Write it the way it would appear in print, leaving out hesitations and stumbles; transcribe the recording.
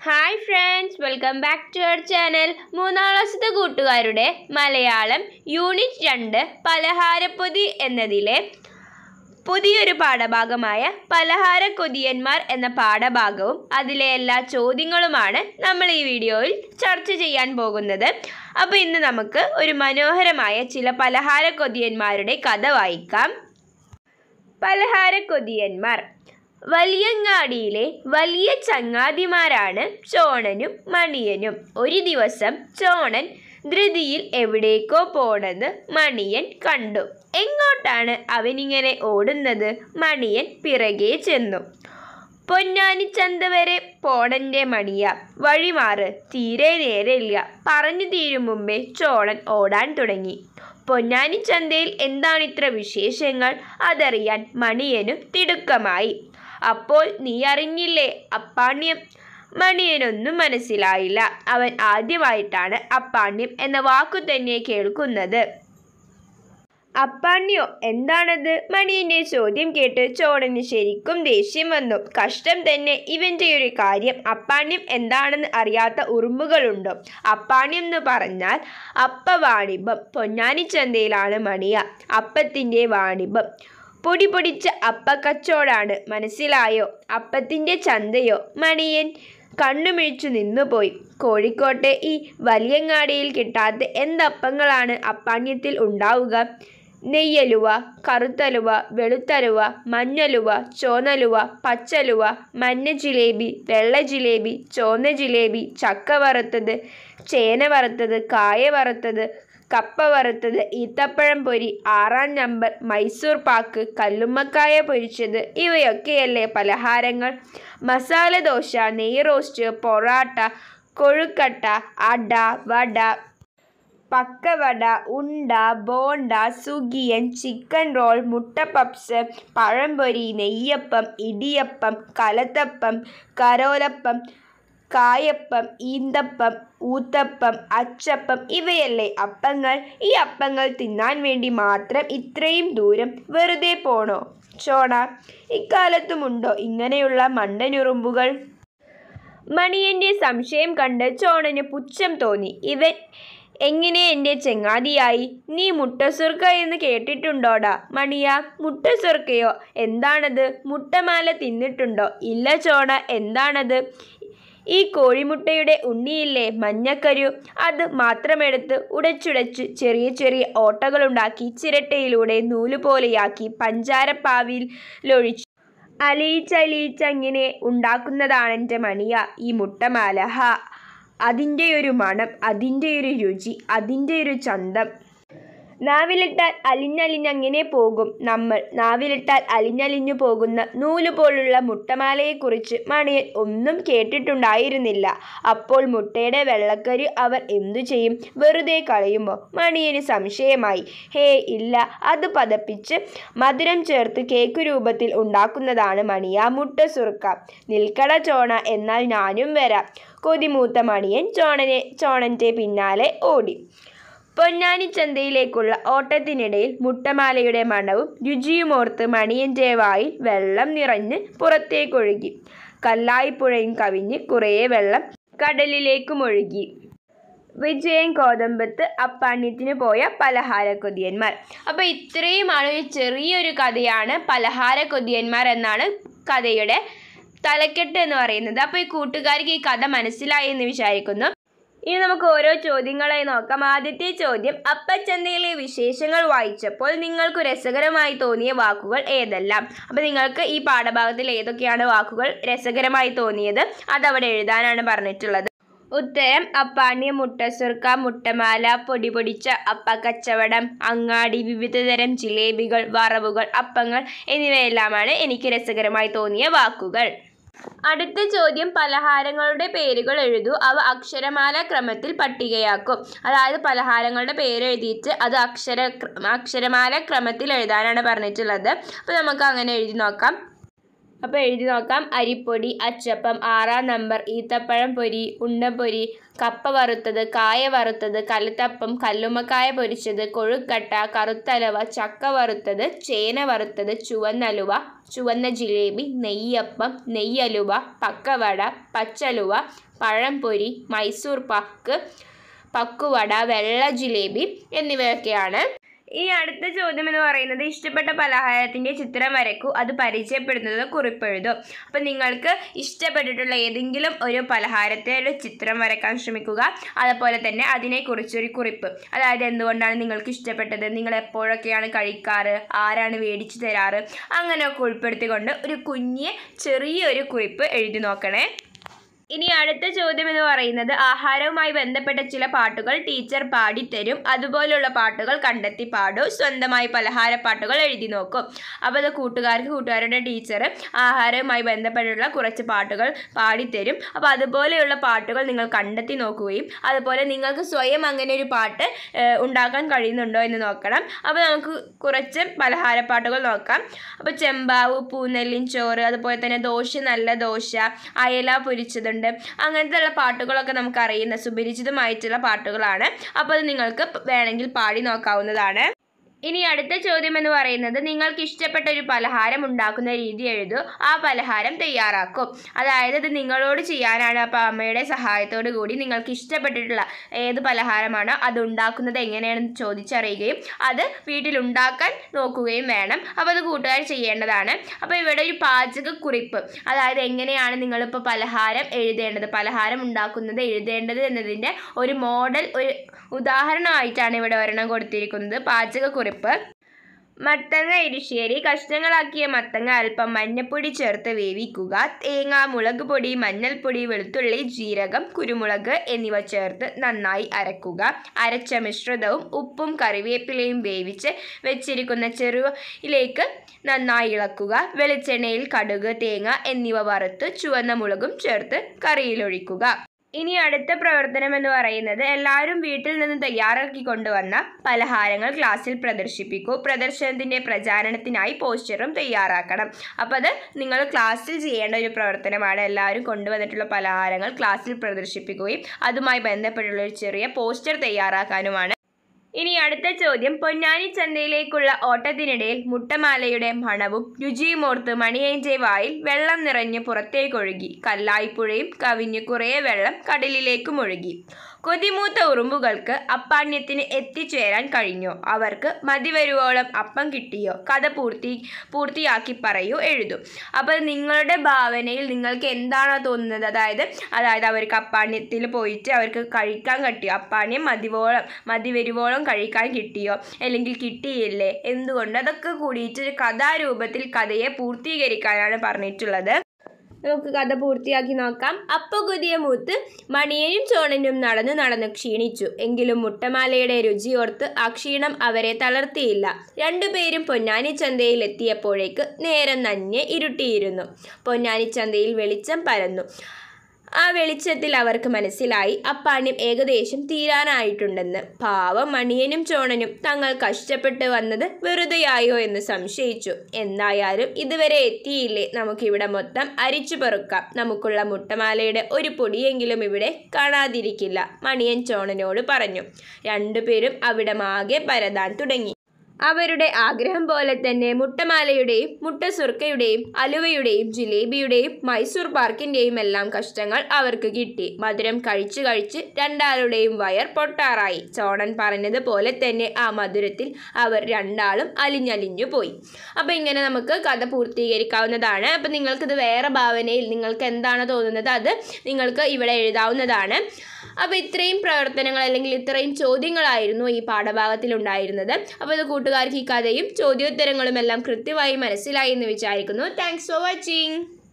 Hi friends, welcome back to our channel. മൂന്നാം ക്ലാസ്സിലെ കൂട്ടുകാരുടെ മലയാളം യൂണിറ്റ് 2 പലഹാരപ്പൊതി എന്നതിലെ പുതിയൊരു പാഠഭാഗമായ പലഹാരക്കൊതിയന്മാർ എന്ന പാഠഭാഗവും അതിലെ എല്ലാ ചോദ്യങ്ങളുമാണ് നമ്മൾ ഈ വീഡിയോയിൽ ചർച്ച ചെയ്യാൻ പോകുന്നത്. അപ്പോൾ ഇന്ന് നമുക്ക് ഒരു മനോഹരമായ ചില പലഹാരക്കൊതിയന്മാരുടെ കഥ വായിക്കാം. പലഹാരക്കൊതിയന്മാർ. വലിയങ്ങാടിയിലെ വലിയ ചങ്ങാതിമാരാണ് ചോണനും മണിയനും. ഒരു ദിവസം ചോണൻ ധൃതിയിൽ എവിടേക്കോ പോണത് മണിയൻ കണ്ടു. എങ്ങോട്ടാണ് അവനിങ്ങനെ ഓടുന്നത്? മണിയൻ പിറകെ ചെന്നു. പൊന്നാനിച്ചന്ത വരെ പോണൻ്റെ മണിയ, വഴിമാറ്, തീരെ നേരെയില്ല. പറഞ്ഞു തീരും മുമ്പേ ചോണൻ ഓടാൻ തുടങ്ങി. പൊന്നാനിച്ചന്തയിൽ എന്താണിത്ര വിശേഷങ്ങൾ? അതറിയാൻ മണിയനു തിടുക്കമായി. അപ്പോൾ നീ അറിഞ്ഞില്ലേ അപ്പാണ്യം? മണിയനൊന്നും മനസ്സിലായില്ല. അവൻ ആദ്യമായിട്ടാണ് അപ്പാണ്യം എന്ന വാക്കു തന്നെ കേൾക്കുന്നത്. അപ്പാണ്യോ, എന്താണത്? മണിയൻ്റെ ചോദ്യം കേട്ട് ചോണന് ശരിക്കും ദേഷ്യം വന്നു. കഷ്ടം തന്നെ, ഇവൻ്റെ ഒരു കാര്യം. അപ്പാണ്യം എന്താണെന്ന് അറിയാത്ത ഉറുമ്പുകളുണ്ടോ? അപ്പാണ്യം എന്ന് പറഞ്ഞാൽ അപ്പവാണിഭം. പൊന്നാനിച്ചന്തയിലാണ് മണിയ അപ്പത്തിൻ്റെ വാണിഭം. പൊടി പൊടിച്ച അപ്പക്കച്ചോടാണ്, മനസ്സിലായോ? അപ്പത്തിൻ്റെ ചന്തയോ? മണിയൻ കണ്ണുമിഴിച്ചു നിന്നുപോയി. കോഴിക്കോട്ടെ ഈ വലിയങ്ങാടിയിൽ കിട്ടാത്ത എന്തപ്പങ്ങളാണ് അപ്പാണ്യത്തിൽ ഉണ്ടാവുക? നെയ്യലുവ, കറുത്തലുവ, വെളുത്തലുവ, മഞ്ഞലുവ, ചോന്നലുവ, പച്ചലുവ, മഞ്ഞ ജിലേബി, വെള്ള ജിലേബി, ചോന്ന ജിലേബി, ചക്ക വറുത്തത്, ചേന വറുത്തത്, കായ വറുത്തത്, കപ്പ വറുത്തത്, ഈത്തപ്പഴം പൊരി, 6-ാം നമ്പർ, മൈസൂർ പാക്ക്, കല്ലുമ്മക്കായ പൊരിച്ചത്, ഇവയൊക്കെയല്ലേ പലഹാരങ്ങൾ? മസാല ദോശ, നെയ്യ് റോസ്റ്റ്, പൊറാട്ട, കൊഴുക്കട്ട, അട, വട, പക്കവട, ഉണ്ട, ബോണ്ട, സുഗിയൻ, ചിക്കൻ റോൾ, മുട്ട പപ്സ്, പഴംപൊരി, നെയ്യപ്പം, ഇടിയപ്പം, കലത്തപ്പം, കരോലപ്പം, കായപ്പം, ഈന്തപ്പം, ഊത്തപ്പം, അച്ചപ്പം, ഇവയല്ലേ അപ്പങ്ങൾ? ഈ അപ്പങ്ങൾ തിന്നാൻ വേണ്ടി മാത്രം ഇത്രയും ദൂരം വെറുതെ പോണോ ചോണ? ഇക്കാലത്തുമുണ്ടോ ഇങ്ങനെയുള്ള മണ്ടനുറുമ്പുകൾ? മണിയൻ്റെ സംശയം കണ്ട് ചോണന് പുച്ഛം തോന്നി. ഇവൻ എങ്ങനെ എൻ്റെ ചങ്ങാതിയായി? നീ മുട്ടസുർക്ക എന്ന് കേട്ടിട്ടുണ്ടോടാ മണിയ? മുട്ടസുർക്കയോ? എന്താണത്? മുട്ടമാല തിന്നിട്ടുണ്ടോ? ഇല്ല ചോണ, എന്താണത്? ഈ കോഴിമുട്ടയുടെ ഉണ്ണിയില്ലേ, മഞ്ഞക്കരു, അത് മാത്രമെടുത്ത് ഉടച്ചുടച്ച് ചെറിയ ചെറിയ ഓട്ടകളുണ്ടാക്കി ചിരട്ടയിലൂടെ നൂലുപോലെയാക്കി പഞ്ചാരപ്പാവിലൊഴിച്ച് അലിയിച്ചലിയിച്ചങ്ങനെ ഉണ്ടാക്കുന്നതാണെൻ്റെ മണിയ ഈ മുട്ടമാല. ഹാ, അതിൻ്റെയൊരു മണം, അതിൻ്റെയൊരു രുചി, അതിൻ്റെയൊരു ചന്തം. നാവിലിട്ടാൽ അലിഞ്ഞലിഞ്ഞങ്ങനെ പോകും നമ്മൾ. നാവിലിട്ടാൽ അലിഞ്ഞലിഞ്ഞു പോകുന്ന നൂലുപോലുള്ള മുട്ടമാലയെക്കുറിച്ച് മണിയൻ ഒന്നും കേട്ടിട്ടുണ്ടായിരുന്നില്ല. അപ്പോൾ മുട്ടയുടെ വെള്ളക്കരു അവർ എന്തു ചെയ്യും? വെറുതെ കളയുമോ? മണിയന് സംശയമായി. ഹേ ഇല്ല, അത് പതപ്പിച്ച് മധുരം ചേർത്ത് കേക്ക് രൂപത്തിൽ ഉണ്ടാക്കുന്നതാണ് മണിയ മുട്ടസുർക്ക. നിൽക്കട ചോണ, എന്നാൽ ഞാനും വരാം. കൊതിമൂത്ത മണിയൻ ചോണൻ്റെ പിന്നാലെ ഓടി. പൊന്നാനിച്ചന്തയിലേക്കുള്ള ഓട്ടത്തിനിടയിൽ മുട്ടമാലയുടെ മണവും രുചിയുമോർത്ത് മണിയൻ്റെ വായിൽ വെള്ളം നിറഞ്ഞ് പുറത്തേക്കൊഴുകി. കല്ലായിപ്പുഴയും കവിഞ്ഞ് കുറേ വെള്ളം കടലിലേക്കുമൊഴുകി. വിജയം കോതമ്പത്ത് അപ്പാണ്യത്തിന് പോയ പലഹാരക്കൊതിയന്മാർ. അപ്പോൾ ഇത്രയുമാണ് ഒരു ചെറിയൊരു കഥയാണ് പലഹാരക്കൊതിയന്മാർ എന്നാണ് കഥയുടെ തലക്കെട്ട് എന്ന് പറയുന്നത്. അപ്പോൾ ഈ കൂട്ടുകാർക്ക് ഈ കഥ മനസ്സിലായി എന്ന് വിചാരിക്കുന്നു. ഇനി നമുക്ക് ഓരോ ചോദ്യങ്ങളായി നോക്കാം. ആദ്യത്തെ ചോദ്യം, അപ്പച്ചന്തയിലെ വിശേഷങ്ങൾ വായിച്ചപ്പോൾ നിങ്ങൾക്ക് രസകരമായി തോന്നിയ വാക്കുകൾ ഏതെല്ലാം? അപ്പോൾ നിങ്ങൾക്ക് ഈ പാഠഭാഗത്തിൽ ഏതൊക്കെയാണ് വാക്കുകൾ രസകരമായി തോന്നിയത് അതവിടെ എഴുതാനാണ് പറഞ്ഞിട്ടുള്ളത്. ഉത്തരം: അപ്പാണ്യം, മുട്ടസുർക്ക, മുട്ടമാല, പൊടി പൊടിച്ച അപ്പക്കച്ചവടം, അങ്ങാടി, വിവിധതരം ജിലേബികൾ, വറവുകൾ, അപ്പങ്ങൾ എന്നിവയെല്ലാമാണ് എനിക്ക് രസകരമായി തോന്നിയ വാക്കുകൾ. അടുത്ത ചോദ്യം, പലഹാരങ്ങളുടെ പേരുകൾ എഴുതൂ. അവ അക്ഷരമാല ക്രമത്തിൽ പട്ടികയാക്കും. അതായത് പലഹാരങ്ങളുടെ പേര് എഴുതിയിട്ട് അത് അക്ഷരമാല ക്രമത്തിൽ എഴുതാനാണ് പറഞ്ഞിട്ടുള്ളത്. അപ്പോൾ നമുക്ക് അങ്ങനെ എഴുതി നോക്കാം. അപ്പോൾ എഴുതി നോക്കാം. അരിപ്പൊടി, അച്ചപ്പം, 6-ാം നമ്പർ, ഈത്തപ്പഴം പൊരി, ഉണ്ടപ്പൊരി, കപ്പ വറുത്തത്, കായ വറുത്തത്, കലത്തപ്പം, കല്ലുമ്മക്കായ പൊരിച്ചത്, കൊഴുക്കട്ട, കറുത്തലുവ, ചക്ക വറുത്തത്, ചേന വറുത്തത്, ചുവന്നലുവ, ചുവന്ന ജിലേബി, നെയ്യപ്പം, നെയ്യലുവ, പക്കവട, പച്ചലുവ, പഴംപൊരി, മൈസൂർ പാക്ക്, പക്കുവട, വെള്ള ജിലേബി എന്നിവയൊക്കെയാണ്. ഈ അടുത്ത ചോദ്യം എന്ന് പറയുന്നത് ഇഷ്ടപ്പെട്ട പലഹാരത്തിൻ്റെ ചിത്രം വരയ്ക്കൂ, അത് പരിചയപ്പെടുന്നത് കുറിപ്പെഴുതും. അപ്പം നിങ്ങൾക്ക് ഇഷ്ടപ്പെട്ടിട്ടുള്ള ഏതെങ്കിലും ഒരു പലഹാരത്തിൻ്റെ ചിത്രം വരയ്ക്കാൻ ശ്രമിക്കുക. അതുപോലെ തന്നെ അതിനെക്കുറിച്ചൊരു കുറിപ്പ്, അതായത് എന്തുകൊണ്ടാണ് നിങ്ങൾക്ക് ഇഷ്ടപ്പെട്ടത്, നിങ്ങൾ എപ്പോഴൊക്കെയാണ് കഴിക്കാറ്, ആരാണ് മേടിച്ചു തരാറ്, അങ്ങനെയൊക്കെ ഉൾപ്പെടുത്തിക്കൊണ്ട് ഒരു ചെറിയൊരു കുറിപ്പ് എഴുതി നോക്കണേ. ഇനി അടുത്ത ചോദ്യം എന്ന് പറയുന്നത് ആഹാരവുമായി ബന്ധപ്പെട്ട ചില പാട്ടുകൾ ടീച്ചർ പാടിത്തരും, അതുപോലുള്ള പാട്ടുകൾ കണ്ടെത്തി പാടൂ, സ്വന്തമായി പലഹാരപ്പാട്ടുകൾ എഴുതി നോക്കും. അപ്പോൾ അത് കൂട്ടുകാരുടെ ടീച്ചർ ആഹാരവുമായി ബന്ധപ്പെട്ടുള്ള കുറച്ച് പാട്ടുകൾ പാടിത്തരും. അപ്പോൾ അതുപോലെയുള്ള പാട്ടുകൾ നിങ്ങൾ കണ്ടെത്തി നോക്കുകയും അതുപോലെ നിങ്ങൾക്ക് സ്വയം അങ്ങനെ ഒരു പാട്ട് ഉണ്ടാക്കാൻ കഴിയുന്നുണ്ടോ എന്ന് നോക്കണം. അപ്പോൾ നമുക്ക് കുറച്ച് പലഹാരപ്പാട്ടുകൾ നോക്കാം. അപ്പോൾ ചെമ്പാവ്, പൂനെല്ലിൻ ചോറ്, അതുപോലെ തന്നെ ദോശ നല്ല ദോശ, അയല പൊരിച്ചത്, അങ്ങനത്തെ ഉള്ള പാട്ടുകളൊക്കെ നമുക്ക് അറിയുന്ന സുപരിചിതമായിട്ടുള്ള പാട്ടുകളാണ്. അപ്പോൾ അത് നിങ്ങൾക്ക് വേണമെങ്കിൽ പാടി നോക്കാവുന്നതാണ്. ഇനി അടുത്ത ചോദ്യം എന്ന് പറയുന്നത് നിങ്ങൾക്ക് ഇഷ്ടപ്പെട്ട ഒരു പലഹാരം ഉണ്ടാക്കുന്ന രീതി എഴുതൂ, ആ പലഹാരം തയ്യാറാക്കും. അതായത് ഇത് നിങ്ങളോട് ചെയ്യാനാണ്. അപ്പോൾ അമ്മയുടെ സഹായത്തോടു കൂടി നിങ്ങൾക്ക് ഇഷ്ടപ്പെട്ടിട്ടുള്ള ഏത് പലഹാരമാണോ അത് ഉണ്ടാക്കുന്നത് എങ്ങനെയാണെന്ന് ചോദിച്ചറിയുകയും അത് വീട്ടിലുണ്ടാക്കാൻ നോക്കുകയും വേണം. അപ്പോൾ അത് കൂട്ടുകാർ ചെയ്യേണ്ടതാണ്. അപ്പോൾ ഇവിടെ ഒരു പാചകക്കുറിപ്പ്, അതായത് എങ്ങനെയാണ് നിങ്ങളിപ്പോൾ പലഹാരം എഴുതേണ്ടത്, പലഹാരം ഉണ്ടാക്കുന്നത് എഴുതേണ്ടത് എന്നതിൻ്റെ ഒരു മോഡൽ, ഒരു ഉദാഹരണമായിട്ടാണ് ഇവിടെ ഒരെണ്ണം കൊടുത്തിരിക്കുന്നത്. പാചകക്കുറിപ്പ്. മത്തങ്ങ എരിശ്ശേരി. കഷ്ണങ്ങളാക്കിയ മത്തങ്ങ അല്പം മഞ്ഞപ്പൊടി ചേർത്ത് വേവിക്കുക. തേങ്ങ, മുളക് പൊടി, മഞ്ഞൾപ്പൊടി, വെളുത്തുള്ളി, ജീരകം, കുരുമുളക് എന്നിവ ചേർത്ത് നന്നായി അരക്കുക. അരച്ച മിശ്രിതവും ഉപ്പും കറിവേപ്പിലയും വേവിച്ച് വെച്ചിരിക്കുന്ന ചെറുയിലേക്ക് നന്നായി ഇളക്കുക. വെളിച്ചെണ്ണയിൽ കടുക്, തേങ്ങ എന്നിവ വറുത്ത് ചുവന്ന മുളകും ചേർത്ത് കറിയിലൊഴിക്കുക. ഇനി അടുത്ത പ്രവർത്തനം എന്ന് പറയുന്നത് എല്ലാവരും വീട്ടിൽ നിന്ന് തയ്യാറാക്കി കൊണ്ടുവന്ന പലഹാരങ്ങൾ ക്ലാസ്സിൽ പ്രദർശിപ്പിക്കൂ. പ്രദർശനത്തിൻ്റെ പ്രചാരണത്തിനായി പോസ്റ്ററും തയ്യാറാക്കണം. അപ്പോൾ അത് നിങ്ങൾ ക്ലാസ്സിൽ ചെയ്യേണ്ട ഒരു പ്രവർത്തനമാണ്. എല്ലാവരും കൊണ്ടുവന്നിട്ടുള്ള പലഹാരങ്ങൾ ക്ലാസ്സിൽ പ്രദർശിപ്പിക്കുകയും അതുമായി ബന്ധപ്പെട്ടുള്ള ഒരു ചെറിയ പോസ്റ്റർ തയ്യാറാക്കാനുമാണ്. ഇനി അടുത്ത ചോദ്യം, പൊന്നാനി ചന്തയിലേക്കുള്ള ഓട്ടത്തിനിടയിൽ മുട്ടമാലയുടെ മണവും രുചിയുമോർത്ത് മണിയൻ്റെ വായിൽ വെള്ളം നിറഞ്ഞ് പുറത്തേക്കൊഴുകി. കല്ലായിപ്പുഴയും കവിഞ്ഞ് കുറേ വെള്ളം കടലിലേക്കും ഒഴുകി. കൊതിമൂത്ത ഉറുമ്പുകൾക്ക് അപ്പാണ്യത്തിന് എത്തിച്ചേരാൻ കഴിഞ്ഞോ? അവർക്ക് മതിവരുവോളം അപ്പം കിട്ടിയോ? കഥ പൂർത്തിയാക്കി പറയൂ, എഴുതൂ. അപ്പോൾ നിങ്ങളുടെ ഭാവനയിൽ നിങ്ങൾക്ക് എന്താണോ തോന്നുന്നത്, അതായത് അവർക്ക് അപ്പാണ്യത്തിൽ പോയിട്ട് അവർക്ക് കഴിക്കാൻ കിട്ടിയോ, അപ്പാണ്യം മതിവരുവോളം കഴിക്കാൻ കിട്ടിയോ, അല്ലെങ്കിൽ കിട്ടിയില്ലേ, എന്തുകൊണ്ട്, അതൊക്കെ കൂടിയിട്ട് ഒരു കഥാരൂപത്തിൽ കഥയെ പൂർത്തീകരിക്കാനാണ് പറഞ്ഞിട്ടുള്ളത്. നമുക്ക് കഥ പൂർത്തിയാക്കി നോക്കാം. അപ്പ കൊതിയ മൂത്ത് മണിയനും ചോണനും നടന്നു ക്ഷീണിച്ചു. എങ്കിലും മുട്ടമാലയുടെ രുചിയോർത്ത് ആ ക്ഷീണം അവരെ തളർത്തിയില്ല. രണ്ടുപേരും പൊന്നാനി ചന്തയിൽ എത്തിയപ്പോഴേക്ക് നേരം നന്നെ ഇരുട്ടിയിരുന്നു. പൊന്നാനി ചന്തയിൽ വെളിച്ചം പരന്നു. ആ വെളിച്ചത്തിൽ അവർക്ക് മനസ്സിലായി അപ്പാണ്യം ഏകദേശം തീരാനായിട്ടുണ്ടെന്ന്. പാവം മണിയനും ചോണനും തങ്ങൾ കഷ്ടപ്പെട്ട് വന്നത് വെറുതെയായോ എന്ന് സംശയിച്ചു. എന്തായാലും ഇതുവരെ എത്തിയില്ലേ, നമുക്കിവിടെ മൊത്തം അരിച്ചു പെറുക്കാം. നമുക്കുള്ള മുട്ടമാലയുടെ ഒരു പൊടിയെങ്കിലും ഇവിടെ കാണാതിരിക്കില്ല, മണിയൻ ചോണനോട് പറഞ്ഞു. രണ്ടുപേരും അവിടമാകെ പരതാൻ തുടങ്ങി. അവരുടെ ആഗ്രഹം പോലെ തന്നെ മുട്ടമാലയുടെയും മുട്ടസുർക്കയുടെയും അലുവയുടെയും ജിലേബിയുടെയും മൈസൂർ പാർക്കിൻ്റെയും എല്ലാം കഷ്ടങ്ങൾ അവർക്ക് കിട്ടി. മധുരം കഴിച്ച് രണ്ടാളുടെയും വയർ പൊട്ടാറായി. ചോണൻ പറഞ്ഞതുപോലെ തന്നെ ആ മധുരത്തിൽ അവർ രണ്ടാളും അലിഞ്ഞലിഞ്ഞു പോയി. അപ്പോൾ ഇങ്ങനെ നമുക്ക് കഥ പൂർത്തീകരിക്കാവുന്നതാണ്. അപ്പോൾ നിങ്ങൾക്കിത് വേറെ ഭാവനയിൽ നിങ്ങൾക്ക് എന്താണ് തോന്നുന്നത് അത് നിങ്ങൾക്ക് ഇവിടെ എഴുതാവുന്നതാണ്. അപ്പോൾ ഇത്രയും പ്രവർത്തനങ്ങൾ അല്ലെങ്കിൽ ഇത്രയും ചോദ്യങ്ങളായിരുന്നു ഈ പാഠഭാഗത്തിൽ ഉണ്ടായിരുന്നത്. അപ്പോൾ ഇത് കൂട്ടുകാർക്ക് ഈ കഥയും ചോദ്യോത്തരങ്ങളും എല്ലാം കൃത്യമായി മനസ്സിലായി എന്ന് വിചാരിക്കുന്നു. Thanks for watching.